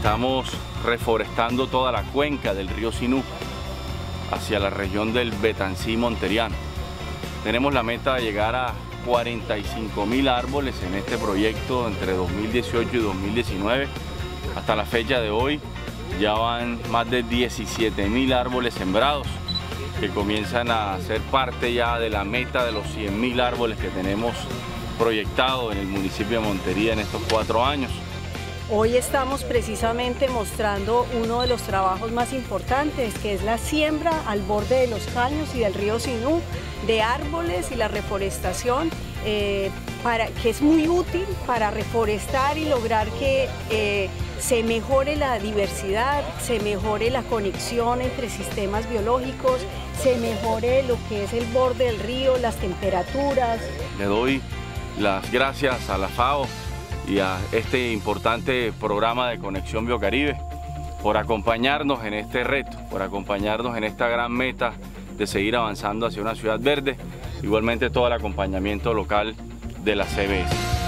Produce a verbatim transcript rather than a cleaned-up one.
Estamos reforestando toda la cuenca del río Sinú hacia la región del Betancí Monteriano. Tenemos la meta de llegar a cuarenta y cinco mil árboles en este proyecto entre dos mil dieciocho y dos mil diecinueve. Hasta la fecha de hoy ya van más de diecisiete mil árboles sembrados, que comienzan a ser parte ya de la meta de los cien mil árboles que tenemos proyectado en el municipio de Montería en estos cuatro años. Hoy estamos precisamente mostrando uno de los trabajos más importantes, que es la siembra al borde de los caños y del río Sinú de árboles y la reforestación, eh, para, que es muy útil para reforestar y lograr que eh, se mejore la diversidad, se mejore la conexión entre sistemas biológicos, se mejore lo que es el borde del río, las temperaturas. Le doy las gracias a la FAO y a este importante programa de Conexión Biocaribe por acompañarnos en este reto, por acompañarnos en esta gran meta de seguir avanzando hacia una ciudad verde, igualmente todo el acompañamiento local de la C B S.